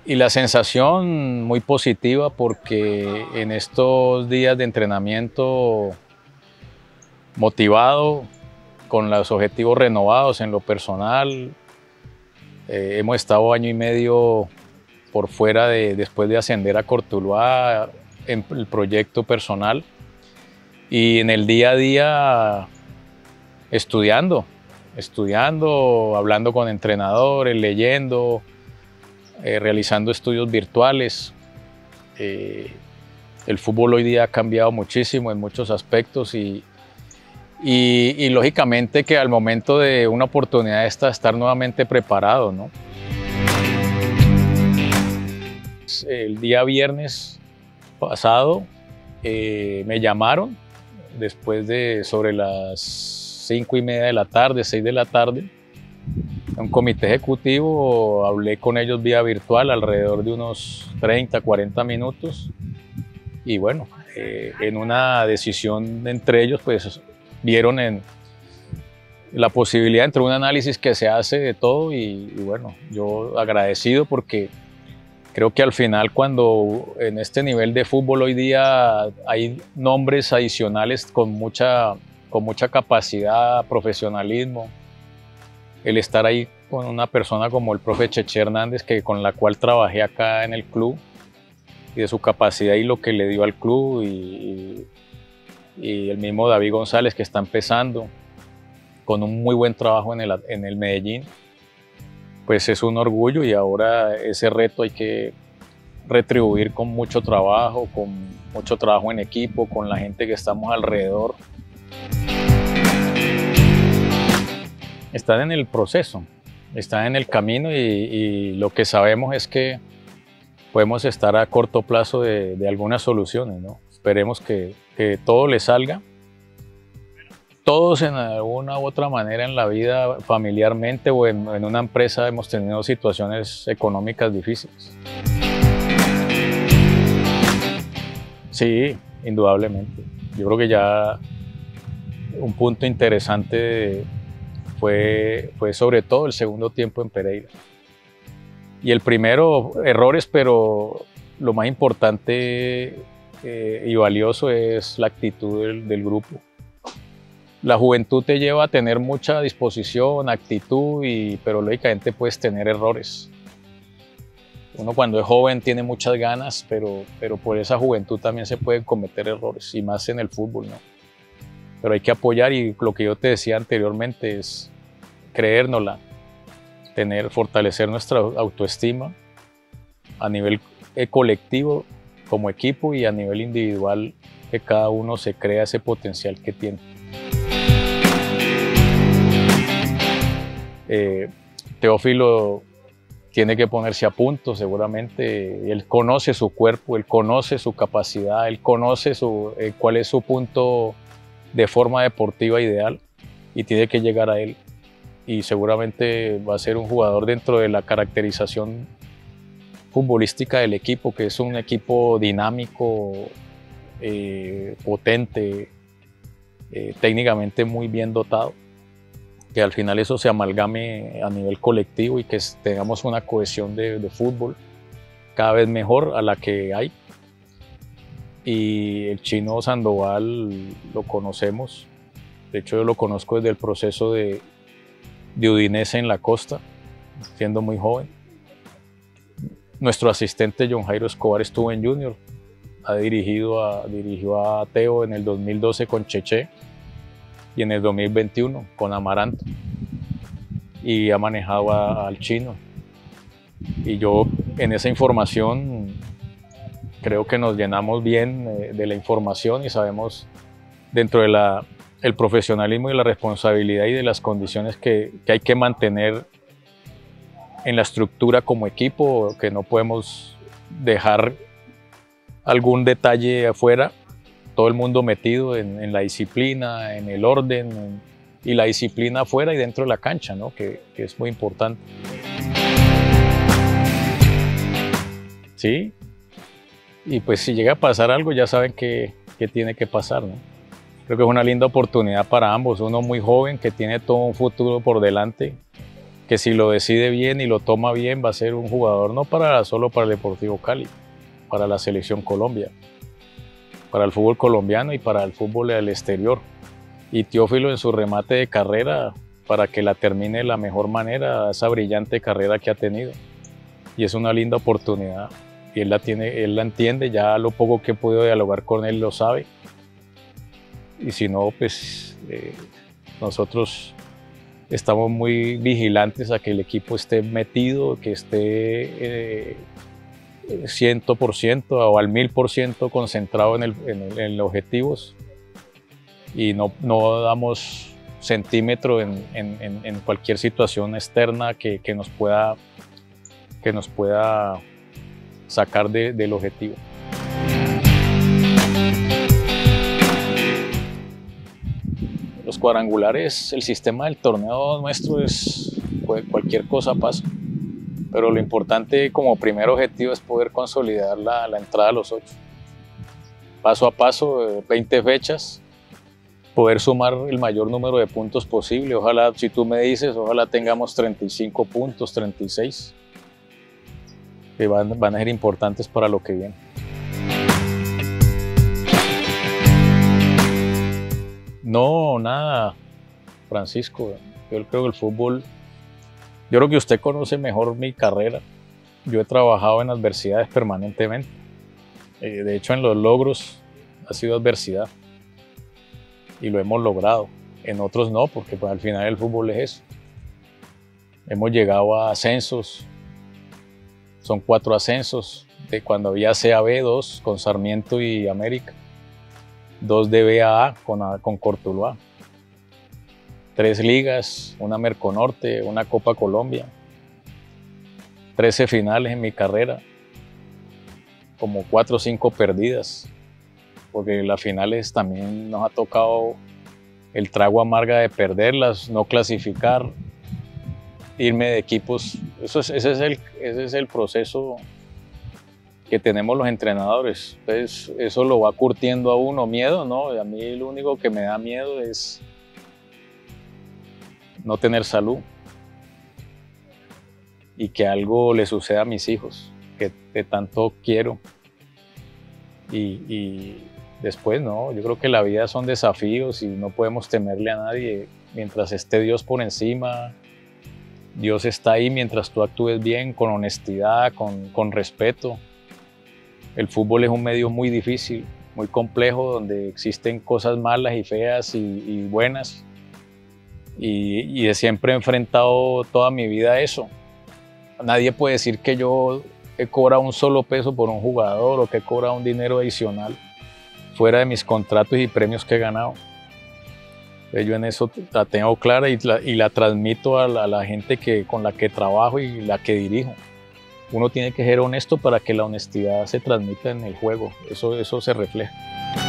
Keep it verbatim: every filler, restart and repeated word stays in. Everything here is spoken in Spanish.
Y la sensación muy positiva porque en estos días de entrenamiento motivado, con los objetivos renovados en lo personal, eh, hemos estado año y medio por fuera de, después de ascender a Cortuluá en el proyecto personal y en el día a día estudiando, estudiando, hablando con entrenadores, leyendo, eh, realizando estudios virtuales. Eh, el fútbol hoy día ha cambiado muchísimo en muchos aspectos y, y, y lógicamente que al momento de una oportunidad esta, estar nuevamente preparado, ¿no? El día viernes pasado eh, me llamaron después de sobre las cinco y media de la tarde, seis de la tarde, un comité ejecutivo. Hablé con ellos vía virtual alrededor de unos treinta, cuarenta minutos y bueno, eh, en una decisión entre ellos pues vieron en la posibilidad entre un análisis que se hace de todo y, y bueno, yo agradecido porque creo que al final cuando en este nivel de fútbol hoy día hay nombres adicionales con mucha, con mucha capacidad, profesionalismo, el estar ahí con una persona como el profe Cheche Hernández, que, con la cual trabajé acá en el club, y de su capacidad y lo que le dio al club, y, y, y el mismo David González que está empezando con un muy buen trabajo en el, en el Medellín, pues es un orgullo y ahora ese reto hay que retribuir con mucho trabajo, con mucho trabajo en equipo, con la gente que estamos alrededor. Están en el proceso, están en el camino y, y lo que sabemos es que podemos estar a corto plazo de, de algunas soluciones, ¿no? Esperemos que, que todo le salga. Todos en alguna u otra manera en la vida, familiarmente o en, en una empresa, hemos tenido situaciones económicas difíciles. Sí, indudablemente. Yo creo que ya un punto interesante fue, fue sobre todo el segundo tiempo en Pereira. Y el primero, errores, pero lo más importante eh, y valioso es la actitud del, del grupo. La juventud te lleva a tener mucha disposición, actitud, y, pero lógicamente puedes tener errores. Uno cuando es joven tiene muchas ganas, pero, pero por esa juventud también se pueden cometer errores, y más en el fútbol, ¿no? Pero hay que apoyar, y lo que yo te decía anteriormente es creérnosla, tener, fortalecer nuestra autoestima a nivel colectivo como equipo y a nivel individual, que cada uno se crea ese potencial que tiene. Eh, Teófilo tiene que ponerse a punto seguramente. Él conoce su cuerpo, él conoce su capacidad, él conoce su, eh, cuál es su punto de forma deportiva ideal y tiene que llegar a él. Y seguramente va a ser un jugador dentro de la caracterización futbolística del equipo, que es un equipo dinámico, eh, potente, eh, técnicamente muy bien dotado. Que al final eso se amalgame a nivel colectivo y que tengamos una cohesión de, de fútbol cada vez mejor a la que hay. Y el Chino Sandoval lo conocemos, de hecho yo lo conozco desde el proceso de, de Udinese en la costa, siendo muy joven. Nuestro asistente John Jairo Escobar estuvo en Junior, ha dirigido a, dirigió a Teo en el dos mil doce con Cheche y en el dos mil veintiuno con Amaranto, y ha manejado a, al Chino. Y yo en esa información creo que nos llenamos bien eh, de la información y sabemos dentro de la, el profesionalismo y la responsabilidad y de las condiciones que, que hay que mantener en la estructura como equipo, que no podemos dejar algún detalle afuera. Todo el mundo metido en, en la disciplina, en el orden, en, y la disciplina afuera y dentro de la cancha, ¿no? que, que es muy importante. Sí, y pues si llega a pasar algo ya saben qué tiene que pasar, ¿no? Creo que es una linda oportunidad para ambos, uno muy joven que tiene todo un futuro por delante que si lo decide bien y lo toma bien va a ser un jugador no para, solo para el Deportivo Cali, para la Selección Colombia, para el fútbol colombiano y para el fútbol del exterior. Y Teófilo en su remate de carrera, para que la termine de la mejor manera, esa brillante carrera que ha tenido. Y es una linda oportunidad. Y él la, tiene, él la entiende, ya lo poco que he podido dialogar con él lo sabe. Y si no, pues eh, nosotros estamos muy vigilantes a que el equipo esté metido, que esté eh, cien por ciento o al mil por ciento concentrado en, el, en, el, en los objetivos y no, no damos centímetro en, en, en cualquier situación externa que, que, nos, pueda, que nos pueda sacar de, del objetivo. Los cuadrangulares, el sistema del torneo nuestro es, cualquier cosa pasa, pero lo importante como primer objetivo es poder consolidar la, la entrada a los ocho. Paso a paso, veinte fechas, poder sumar el mayor número de puntos posible. Ojalá, si tú me dices, ojalá tengamos treinta y cinco puntos, treinta y seis, que van, van a ser importantes para lo que viene. No, nada, Francisco. Yo creo que el fútbol, yo creo que usted conoce mejor mi carrera. Yo he trabajado en adversidades permanentemente. Eh, de hecho, en los logros ha sido adversidad y lo hemos logrado. En otros no, porque pues, al final el fútbol es eso. Hemos llegado a ascensos, son cuatro ascensos, de cuando había C A B, dos con Sarmiento y América. Dos de B A A con, con Cortuluá, tres ligas, una Merconorte, una Copa Colombia, trece finales en mi carrera, como cuatro o cinco perdidas, porque las finales también nos ha tocado el trago amarga de perderlas, no clasificar, irme de equipos. Eso es, ese, es el, ese es el proceso que tenemos los entrenadores. Entonces, eso lo va curtiendo a uno. Miedo, ¿no? A mí lo único que me da miedo es no tener salud y que algo le suceda a mis hijos, que de tanto quiero. Y, y después, no, yo creo que la vida son desafíos y no podemos temerle a nadie. Mientras esté Dios por encima, Dios está ahí mientras tú actúes bien, con honestidad, con, con respeto. El fútbol es un medio muy difícil, muy complejo, donde existen cosas malas y feas y, y buenas. Y, y de siempre he enfrentado toda mi vida a eso. Nadie puede decir que yo he cobrado un solo peso por un jugador o que he cobrado un dinero adicional fuera de mis contratos y premios que he ganado. Entonces yo en eso la tengo clara y la, y la transmito a la, a la gente que, con la que trabajo y la que dirijo. Uno tiene que ser honesto para que la honestidad se transmita en el juego, eso, eso se refleja.